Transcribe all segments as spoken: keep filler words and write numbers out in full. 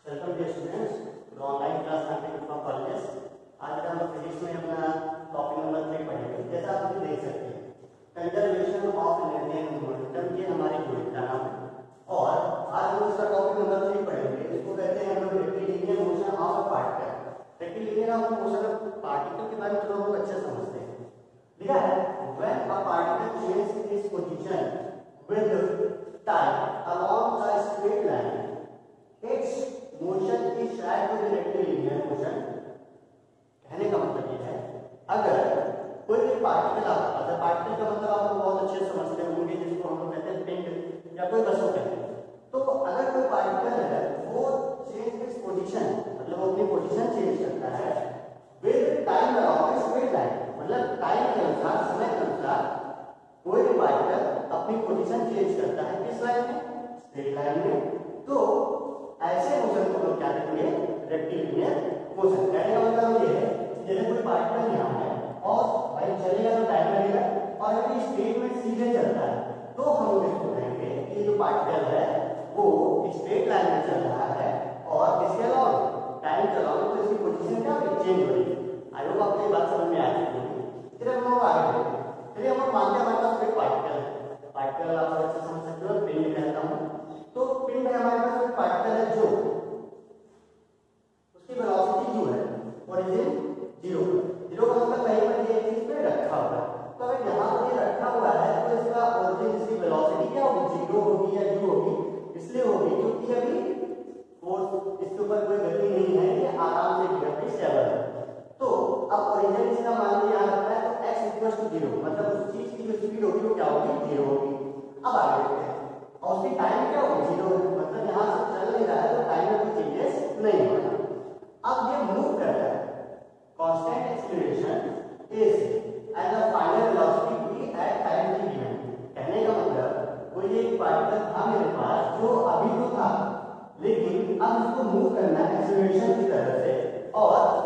Welcome dear students online class continue from college. आज हम लोग फिजिक्स में अपना टॉपिक नंबर थ्री पढ़ेंगे। जैसा आप लोग देख सकते हैं conservation of energy and momentum, ये हमारी यूनिट का नाम है और आज हम उसका टॉपिक नंबर थ्री पढ़ेंगे। इसको कहते हैं हम लोग rectilinear motion of a particle. Rectilinear of motion of particle के बारे में तो लोग अच्छे समझते हैं। लिखा है when a particle change its position with time along a straight line its motion is said to be rectilinear motion। कहने का मतलब ये है अगर कोई भी पार्टिकल आपके पास है, पार्टिकल का मतलब आप लोग बहुत अच्छे समझते होंगे जिसको हम लोग कहते हैं पिंड या कोई वस्तु कहते हैं। तो अगर कोई पार्टिकल है वो चेंज इट्स पोजीशन, मतलब वो अपनी पोजीशन चेंज करता है with time along straight line, मतलब टाइम के अनुसार, समय के अनुसार कोई भी पार्टिकल अपनी पोजीशन चेंज करता है किस लाइन में? स्ट्रेट लाइन में। तो ऐसे मोशन को लोग क्या कहेंगे? Rectilinear motion. कहने का मतलब ये है जैसे कोई पार्टिकल यहाँ है और भाई चलेगा तो टाइम लगेगा और अगर स्ट्रेट में सीधे चलता है तो हम लोग इसको कहेंगे कि जो पार्टिकल है वो स्ट्रेट लाइन में चल रहा है और इसके अलावा टाइम के अलावा तो इसकी पोजीशन क्या होगी? चेंज हो रही है। आई होप आपको ये बात समझ में आ रही होगी। फिर हम लोग आगे बढ़ते हैं। चलिए हम लोग मानते हैं हमारे पास कोई पार्टिकल है, पार्टिकल आप अच्छे समझ सकते हो, पिंड कहता हूँ। तो पिंड में हमारे पास कोई पार्टिकल है जो उसकी वेलोसिटी जो है ओरिजिन जीरो जीरो का मतलब कहीं पर ये चीज पे रखा हुआ है। तो अगर यहाँ पर ये रखा हुआ है तो इसका ओरिजिन, इसकी वेलोसिटी क्या होगी? जीरो होगी या यू होगी? इसलिए होगी क्योंकि अभी फोर्स इसके ऊपर कोई गति नहीं है, ये आराम से गिर पे स्टेबल है। तो अब ओरिजिन इसका मान लिया यहाँ रखा है तो x इक्वल टू जीरो, मतलब उस चीज की जो स्पीड होगी वो क्या होगी? जीरो होगी। अब आगे देखते हैं और उसकी टाइम क्या होगी? जीरो, मतलब यहाँ से चल नहीं रहा है तो टाइम में कोई चेंजेस नहीं होगा। अब ये मूव कर रहा है, constant acceleration is and the final velocity v at time t given. कहने का मतलब कोई एक पार्टिकल था मेरे पास जो अभी तो था लेकिन अब उसको मूव करना है एक्सीलरेशन की तरफ से और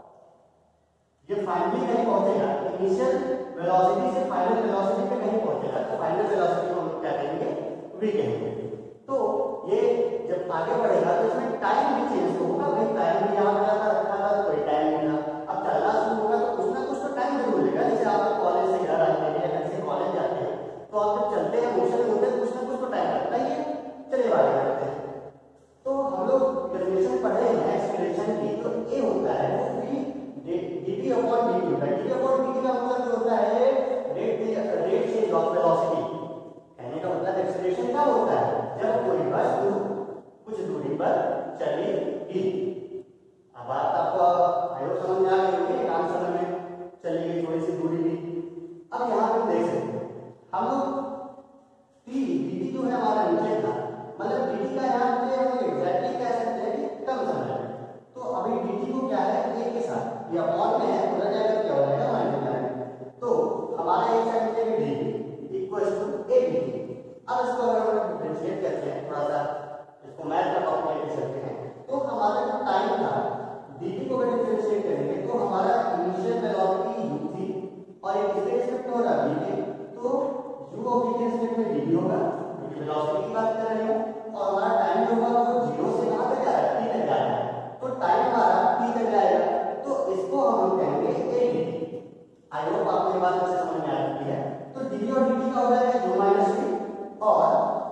ये फाइनली कहीं पहुंचेगा। इनिशियल वेलोसिटी से फाइनल वेलोसिटी पे कहीं पहुंचेगा तो फाइनल वेलोसिटी को हम क्या कहेंगे? v कहेंगे। तो ये जब आगे बढ़ेगा तो इसमें टाइम भी चेंज होगा। भाई टाइम भी यहाँ पे रखा था तो कोई टाइम नहीं था, अब चलना शुरू होगा तो कुछ ना कुछ तो टाइम जरूर लेगा। जैसे आप कॉलेज से घर आते हैं या घर से कॉलेज जाते हैं तो आप जब चलते हैं, मोशन में होते हैं, कुछ ना कुछ तो टाइम लगता ही है। चलिए आगे बढ़ते हैं। तो हम लोग डेफिनेशन पढ़े हैं एक्सीलरेशन की, तो ये होता है वो v dt अपॉन dt होता है। dt अपॉन dt का मतलब जो होता है rate rate change of velocity. कहने का मतलब एक्सीलरेशन क्या होता है? जब कोई वस्तु कुछ दूरी पर चलेगी। अब बात आपको आयोग समझ में आ गई होगी, काम समय में चलेगी थोड़ी सी दूरी भी। अब यहाँ पे देख सकते हैं हम लोग t dt जो है हमारा नीचे था, मतलब dt का यहाँ पे हम लोग एग्जैक्टली कह सकते हैं कि कम समय है। तो अभी dt को क्या है? a के साथ ये अपॉन में है, उधर जाकर क्या हो जाएगा? माइनस हो जाएगा। तो हमारा एक साइड पे dt equal to a dt। अब इसको अगर हम डिफरेंशिएट करते हैं, थोड़ा सा इसको मैथ का टॉपिक लेके चलते हैं, तो हमारा जो टाइम था dt को अगर डिफरेंशिएट करेंगे तो हमारा इनिशियल वेलोसिटी u थी और एक इसके रिस्पेक्ट में हो रहा v के, तो u और v के रिस्पेक्ट में dt होगा क्योंकि वेलोसिटी की बात कर रहे हैं। और हमारा टाइम जो होगा वो जीरो से कहां तक जा रहा है? t तक जा रहा है। तो टाइम हमारा t तक जाएगा तो इसको हम लोग कहेंगे a dt। आई होप आपको ये बात अच्छे समझ में आ रही है। तो dt और dt का हो जाएगा u माइनस v और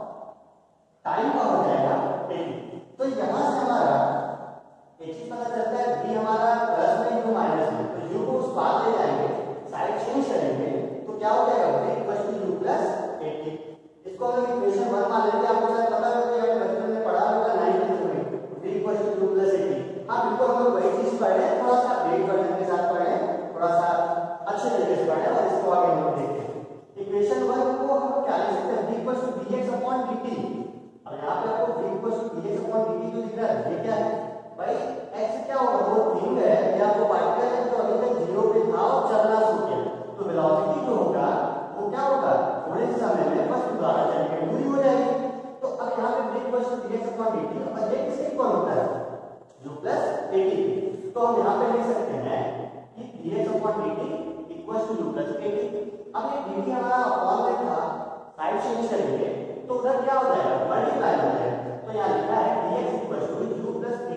टाइम का हो जाएगा dt। तो यहां से हमारा एक चीज पता चलता है v हमारा प्लस में u माइनस में, तो u को उस पार ले जाएंगे, साइड चेंज करेंगे तो क्या हो जाएगा? v equal to u plus dt। इसको हम इक्वेशन वन मान लेते हैं। आपको शायद पता होगा कि आपने बचपन में पढ़ा होगा नाइन्थ में v equal to u plus dt। हां बिल्कुल हम लोग वही चीज पढ़ रहे हैं, थोड़ा सा अपडेट वर्जन के साथ पढ़ रहे हैं, थोड़ा सा अच्छे तरीके से पढ़ रहे हैं और इसको आगे हम लोग देखते हैं। इक्वेशन वन को हम क्या लिख सकते हैं? v equal to dx upon dt। अब यहाँ पे आपको v equal to dx upon dt जो दिख रहा है ये क्या है? भाई x क्या होगा? वो थिंग है या वो पार्टिकल है जो अभी तक जीरो पे था और चलना शुरू किया, तो वेलोसिटी जो होगा वो क्या होगा? थोड़े से समय में वस्तु द्वारा चलने की दूरी हो जाएगी। तो अब यहाँ पे v equal to dx upon dt और ये किसके इक्वल होता है? u plus at। तो हम यहाँ पे लिख सकते हैं कि dx upon dt equal to u plus at। अब ये dt हमारा अपॉन में था, साइड चेंज करेंगे तो उधर क्या हो जाएगा? मल्टीप्लाई हो जाएगा। तो यहाँ लिखा है dx equal to u plus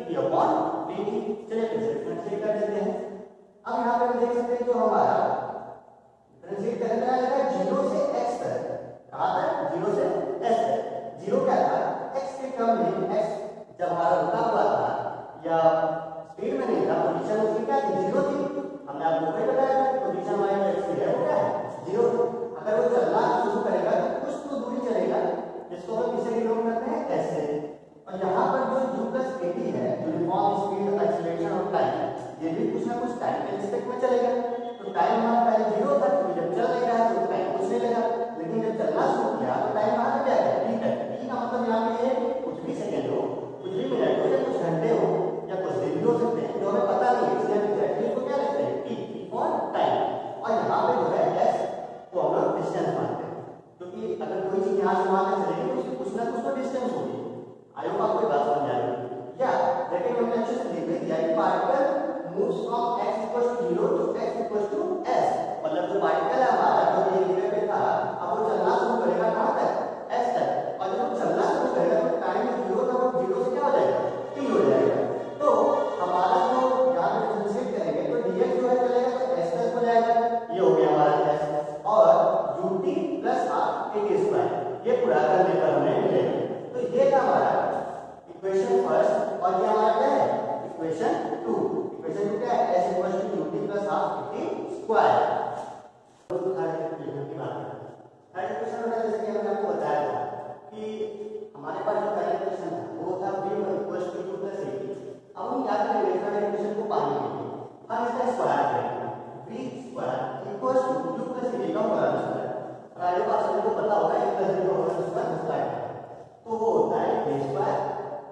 I hope आपको बात समझ आ रही है। या लेकिन हमने अच्छे से देख दिया कि particle moves from x equal to zero to x equal to s, मतलब जो पार्टिकल है हमारा जो ये जगह पे था अब वो चलना शुरू करेगा कहां तक s तक, और जब चलना शुरू करेगा तो टाइम जीरो था वो जीरो से क्या हो जाएगा t हो जाएगा। तो हमारा जो यहां पे डिफरेंशिएट करेंगे तो dx जो है चलेगा तो s तक हो जाएगा, ये हो गया हमारा s, और ut plus half a square ये पूरा करने पर हमें मिलेगा। तो ये था हमारा इक्वेशन फर्स्ट, और ये हमारा क्या है इक्वेशन टू। इक्वेशन टू क्या है s equal to ut plus half a square. तो थर्ड इक्वेशन की बात करें, थर्ड इक्वेशन में जैसे कि हमने आपको बताया था कि हमारे पास जो पहला इक्वेशन था वो था v equal to u plus a। अब हम क्या करेंगे थर्ड इक्वेशन को पाने के लिए हम इसका स्क्वायर करेंगे, v square equal to u plus a का होगा स्क्वायर। पहले बात सभी को पता होगा एक प्लस का होगा स्क्वायर स्क्वायर, तो वो होता है a square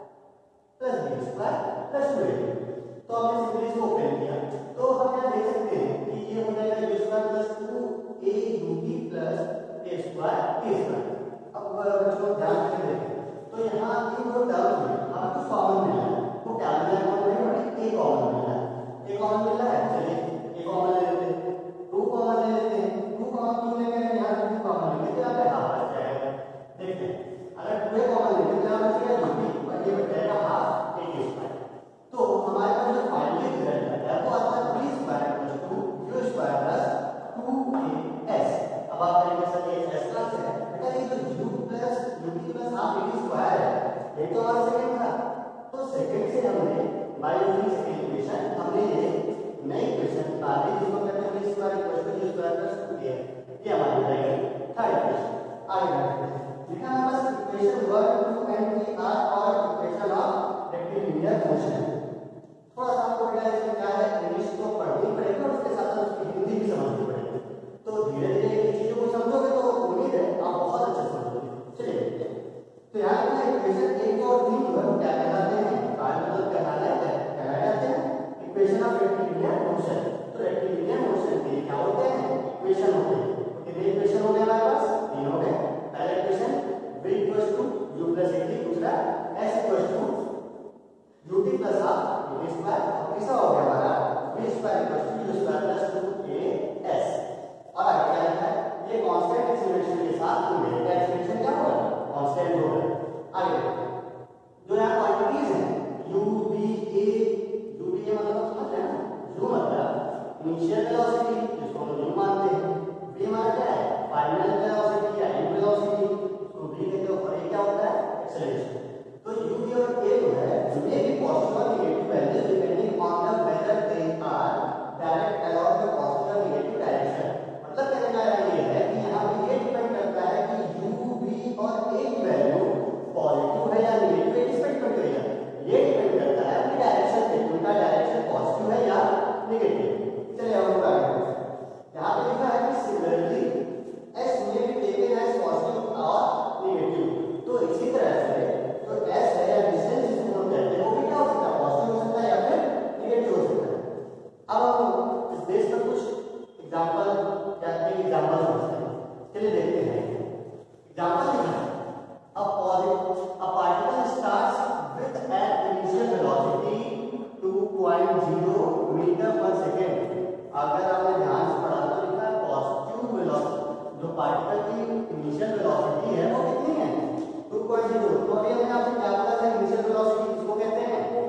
plus b square plus two a। तो हमने सिंपली इसको ओपन किया तो हम यहां देख सकते हैं कि ये हो जाएगा a square plus two a ut plus a square t square. अब बच्चों ध्यान से देखें तो यहां इन दो टर्म में आपको कॉमन मिला है, वो क्या मिला है कॉमन में a कॉमन मिला है, a कॉमन मिला है, चलिए a कॉमन ले लेते हैं, टू कॉमन ले लेते हैं, टू कॉमन क्यों लेंगे यहां टू कॉमन लेंगे तो यहां पे हाफ बच जाएगा। देखते हैं अगर टू कॉमन लेंगे तो यहां बचेगा ut और ये बच जाएगा हाफ a स्क्वायर। तो हमारे पास जो फाइनली रिजल्ट है वो आता है v square plus two u square plus two a s। अब आप कहेंगे सर ये s प्लस है बेटा, ये जो u plus ut plus half a square है ये तो हमारा सेकंड था, तो सेकंड से हमने बाय यूजिंग सेकंड इक्वेशन हमने ये नई इक्वेशन निकाल ली जिसको कहते हैं v square equal to u square plus two a। ये हमारी हो जाएगी थर्ड इक्वेशन। आगे बढ़ते हैं, लिखा है बस equation one two and three are और इक्वेशन ऑफ रेक्टिलिनियर मोशन। थोड़ा सा आपको बेटा इसमें क्या है इंग्लिश तो पढ़नी पड़ेगी और उसके साथ साथ उसकी हिंदी भी समझनी पड़ेगी, तो धीरे धीरे इन चीजों को समझोगे तो उम्मीद है आप बहुत अच्छा समझोगे। चलिए देखते हैं, तो यहाँ पे इक्वेशन एक और तीन जो है क्या कहलाते हैं, कार्य मतलब कहलाते हैं कहलाए जाते हैं इक्वेशन ऑफ रेक्टिलिनियर मोशन। तो रेक्टिलिनियर मोशन के क्या होते हैं इक्वेशन होते हैं, तो कितने इक्वेशन हो गए हमारे पास तीन हो गए। पहला equation v equal to u plus a, दूसरा s equal to ut plus half a square, और तीसरा हो गया हमारा v square equal to u square plus two a s। और आगे क्या लिखा है ये कांस्टेंट एक्सीलरेशन के साथ मिलेगा, क्या एक्सीलरेशन क्या होगा कांस्टेंट होगा। आगे देखते हैं जो यहां क्वांटिटीज हैं u v a, u v a मतलब समझ रहे हैं ना, u मतलब इनिशियल वेलोसिटी जिसको हम u मानते हैं, v हमारा क्या है फाइनल वेलोसिटी या एंड वेलोसिटी उसको v कहते हैं, और a क्या होता है एक्सीलरेशन। तो u v और a जो है ये भी पॉजिटिव और negative values depending on the whether they are direct along the positive और नेगेटिव डायरेक्शन। मतलब कहने का ये है कि यहां पे ये डिपेंड करता है कि u v और a की वैल्यू पॉजिटिव है या नेगेटिव, इस पे डिपेंड करेगा, ये डिपेंड करता है अपनी डायरेक्शन पे, उनका डायरेक्शन पॉजिटिव है या नेगेटिव। चलिए अब हम आगे बढ़ते हैं, यहां पे लिखा है कि similarly s may be taken as positive और नेगेटिव। तो इसी तरह से तो s है या डिस्टेंस जिसको हम कहते हैं वो भी क्या हो सकता है पॉजिटिव हो सकता है या फिर नेगेटिव हो सकता है। अब हम इस बेस पर कुछ एग्जांपल या एक एग्जांपल समझते हैं, चलिए देखते हैं। एग्जांपल लिखा है a a particle starts with an initial velocity two point zero meter per second। अगर आपने ध्यान से पढ़ा तो लिखा है पॉजिटिव वेलोसिटी, जो पार्टिकल की इनिशियल वेलोसिटी है वो कितनी है टू पॉइंट ज़ीरो। तो अभी हमने आपसे क्या पता था इनिशियल वेलोसिटी किसको कहते हैं,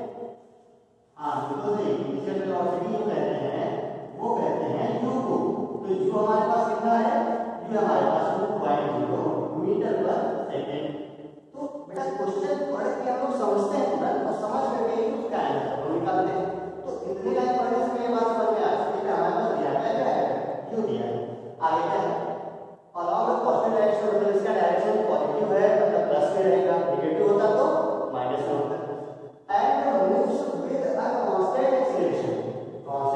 हां बिल्कुल सही, इनिशियल वेलोसिटी जो कहते हैं वो कहते हैं u को। तो u हमारे पास कितना है, u हमारे पास two point zero metre per second. तो बेटा क्वेश्चन पढ़ के हम लोग समझते हैं तुरंत और समझ करके ही उसका आंसर हम निकालते हैं। तो इतनी लाइन पढ़ने से मेरे बात समझ में आ सकती है हमारे पास दिया गया क्या है u दिया है। आगे क्या है अलॉन्ग द पॉजिटिव डायरेक्शन, मतलब इसका डायरेक्शन पॉजिटिव है मतलब प्लस में रहेगा, नेगेटिव होता तो माइनस में होता। And moves with a constant acceleration,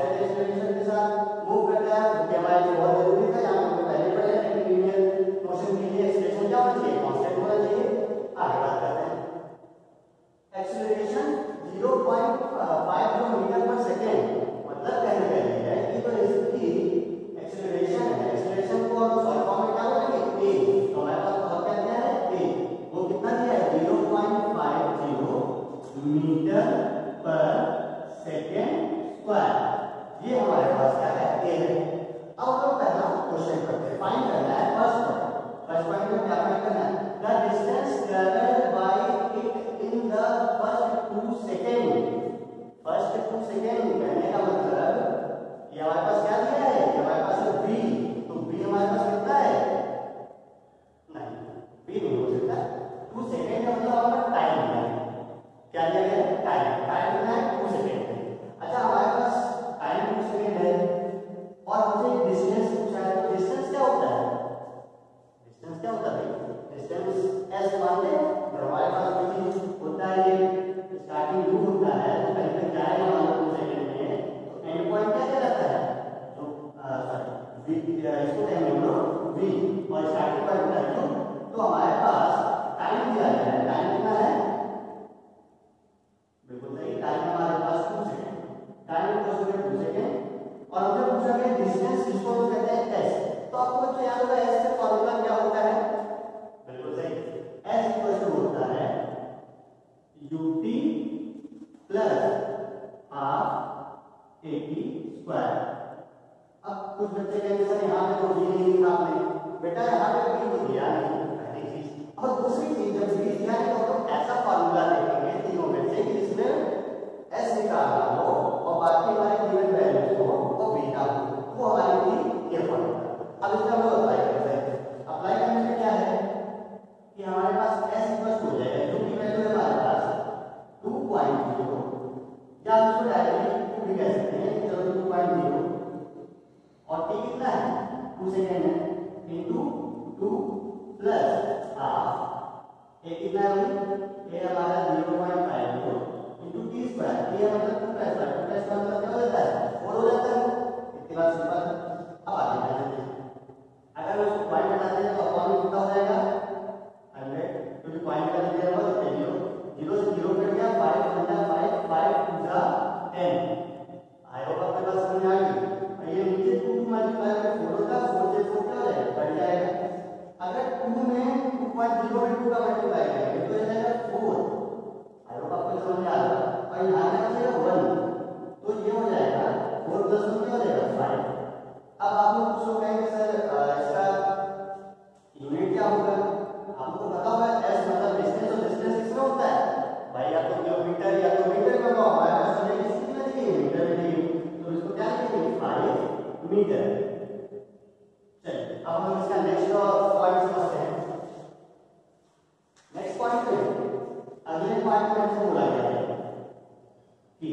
बेटा यहाँ पे बी तो दिया नहीं, पहली चीज। और दूसरी चीज, जब बी दिया है तो हम ऐसा फार्मूला देखेंगे तीनों में से जिसमें एस निकालना हो और बाकी हमारे गिवन वैल्यूज हो वो बीटा हो, वो हमारी थी ये फार्मूला। अब इसका हम लोग अप्लाई करते हैं। अप्लाई करने में क्या है कि हमारे पास एस इक्वल हो जाएगा, जो की वैल्यू है हमारे पास टू पॉइंट जीरो, या हम इसको डायरेक्टली टू भी कह सकते हैं, चलो टू पॉइंट जीरो, और टी कितना है टू सेकेंड है, इंटू टू प्लस हाफ, ये कितना है, ये हमारा zero point five zero into t square, ये मतलब टू का स्क्वायर, टू का स्क्वायर मतलब क्या हो जाता है, फोर हो जाता है। इतनी बात सिंपल। अब आगे बढ़ते हैं, अगर हम इसको पॉइंट बनाते हैं तो अपॉन में कितना हो जाएगा हंड्रेड, क्योंकि पॉइंट का दिया हुआ है जीरो, जीरो से जीरो कट गया, फाइव बचा फाइव, फाइव टू जा टेन। आई होप आपके पास समझ आ गई। और ये नीचे टू मल्टीप्लाई में फोर होता है, फोर से फोर क्या हो जाएगा बढ़ जाएगा। अगर टू में टू पॉइंट जीरो में टू का मल्टीप्लाई करेंगे तो ये जाएगा फोर। आई होप आपको समझ में आ रहा है। और यहाँ पे बचेगा वन, तो ये हो जाएगा फोर प्लस वन क्या हो जाएगा फाइव। अब आप लोग पूछो कहेंगे सर इसका यूनिट क्या होगा, आपको पता होगा एस मतलब डिस्टेंस, और डिस्टेंस किसमें होता है भाई, या तो किलोमीटर या तो मीटर में होगा, हमारे पास ये किसी में नहीं है मीटर में नहीं, तो इसको क्या लिखेंगे फाइव मीटर। चलिए अब हम इसका नेक्स्ट पॉइंट समझते हैं। नेक्स्ट पॉइंट पे अगले पॉइंट में हमसे बोला गया है कि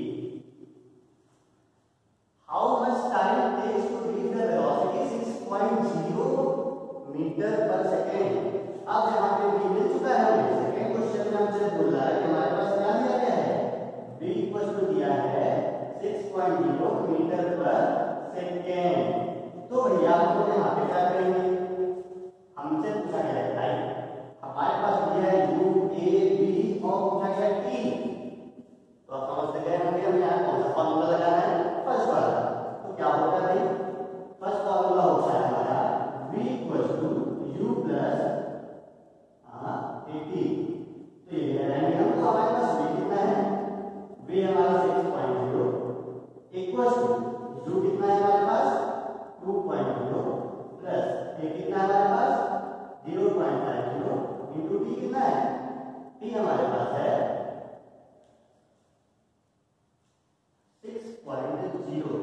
how much time takes to reach the velocity six point zero metre per second. अब यहाँ पे भी मिल चुका है, सेकेंड क्वेश्चन में हमसे बोल रहा है कि हमारे पास क्या दिया गया है, v इक्वल टू दिया है six point zero metre per second. तो भैया हम लोग यहाँ पे क्या करेंगे, हमसे पूछा गया है टाइम, हमारे पास दिया है u a b और पूछा गया t, तो आप समझते गए होंगे हमें यहाँ कौन सा फॉर्मूला लगाना है, फर्स्ट वाला। तो क्या होगा भाई, फर्स्ट फॉर्मूला होता है हमारा v equal to u plus at. तो ये रहेंगे हम, तो हमारे पास v कितना है, v हमारा six point zero equal to u कितना है हमारे पास two point zero plus a कितना है हमारे पास zero point five zero into t कितना है, टी हमारे पास है सिक्स पॉइंट जीरो।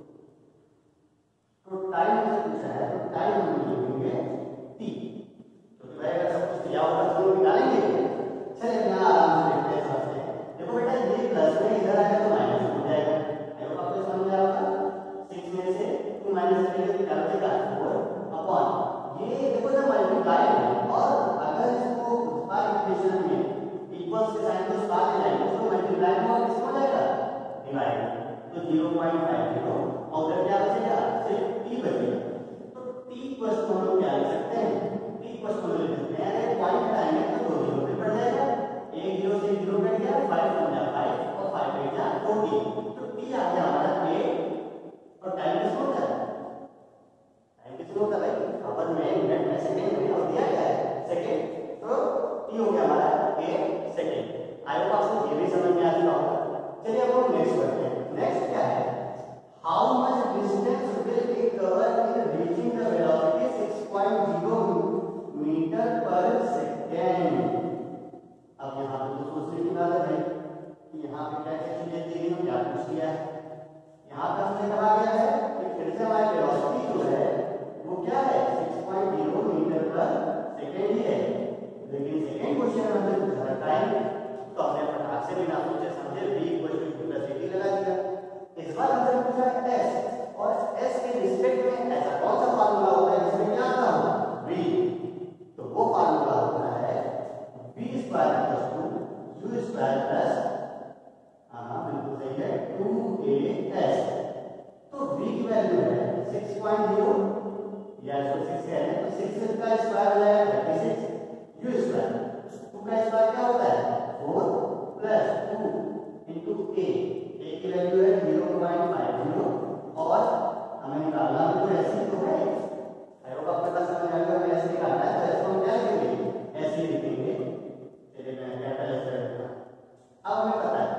तो टाइम से पूछा है, तो टाइम हम लिखेंगे टी, तो भाई अगर सब कुछ दिया होगा तो निकालेंगे। चलिए यहाँ आराम से देखते हैं सबसे। देखो बेटा ये प्लस में इधर आएगा तो माइनस हो जाएगा, आई होप आपको समझ में आ रहा होगा। सिक्स में से टू माइनस करेंगे तो क्या बचेगा फोर अपॉन, ये देखो ना मल्टीप्लाई है, और अगर इसको बार इक्वेशन में इक्वल्स के साइन को बाहर ले जाएंगे तो मल्टीप्लाई में और किसको हो जाएगा डिवाइड, तो जीरो पॉइंट फाइव जीरो और उधर क्या बचेगा सिर्फ टी बचेगा। तो टी इक्वल्स को हम लोग क्या लिख सकते हैं, टी इक्वल्स को लिख सकते हैं अरे पॉइंट हटाएंगे तो दो जीरो पे बढ़ जाएगा, एक जीरो से जीरो कट गया, फाइव बन गया फाइव और फाइव कट गया फोर्टी, तो टी आ गया हमारा एट। और टाइम किसको होता है, टाइम किसको होता है भाई, अपन में मिनट में सेकंड में और दिया गया है सेकंड, तो टी हो गया हमारा एट सेकंड। आई होप आपको ये भी समझ में आ चुका होगा। चलिए अब हम नेक्स्ट करते हैं। नेक्स्ट क्या है, how much distance will be covered in reaching the velocity six point zero metre per second. अब यहाँ पे तो सोचने की बात है भाई कि यहाँ पे क्या क्या चीजें दी गई, क्या पूछ लिया है। यहाँ पे हमने कहा गया है कि फिर से हमारी वेलोसिटी जो है वो क्या है six point zero metre per second ही है, लेकिन सेकंड क्वेश्चन में हमने पूछा था टाइम, तो हमने फटाक से बिना सोचे समझे v इक्वल टू वेलोसिटी लगा दिया। इस बार हमसे पूछा s, और s के रिस्पेक्ट में ऐसा कौन सा फार्मूला होता है जिसमें क्या आता हो v, तो वो फार्मूला होता है v square plus two u square plus, हाँ बिल्कुल सही है, टू ए एस। तो v की वैल्यू है सिक्स पॉइंट जीरो, या इसको सिक्स कहते हैं तो सिक्स का स्क्वायर हो जाएगा thirty six, u square two का स्क्वायर क्या होता है four plus two into a, a की वैल्यू है जीरो पॉइंट फाइव जीरो, और हमें निकालना है तो ऐसे तो है, आई होप आपके पास समझ आ गया, ऐसे निकालना है तो ऐसे हम क्या लिखेंगे ऐसे ही लिखेंगे। चलिए मैं कैपिटल एस कर देता हूं। अब हमें पता है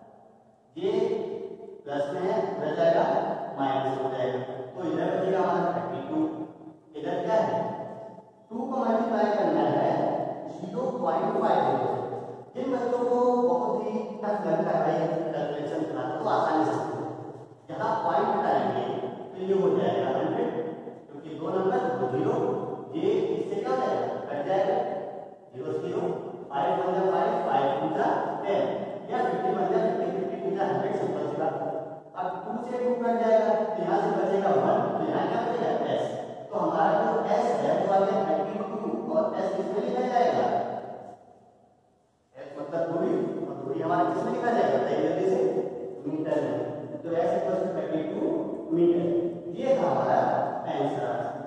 ये प्लस में है, उधर जाएगा माइनस हो जाएगा, तो इधर बचेगा हमारा थर्टी टू, इधर क्या है हमारे किसमें लिखा जाएगा टेक्नोलॉजी से मीटर में। तो s equal to thirty two metre. ये था हमारा आंसर।